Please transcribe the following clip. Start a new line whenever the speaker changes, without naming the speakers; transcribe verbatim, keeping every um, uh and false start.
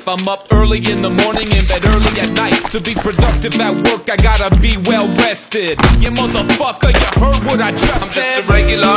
I'm up early in the morning, in bed early at night. To be productive at work, I gotta be well rested. You motherfucker, you heard what I just
I'm
said?
just a regular